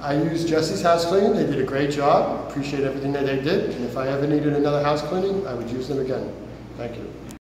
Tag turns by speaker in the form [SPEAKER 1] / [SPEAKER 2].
[SPEAKER 1] I used Jessie's house cleaning. They did a great job. Appreciate everything that they did. And if I ever needed another house cleaning, I would use them again. Thank you.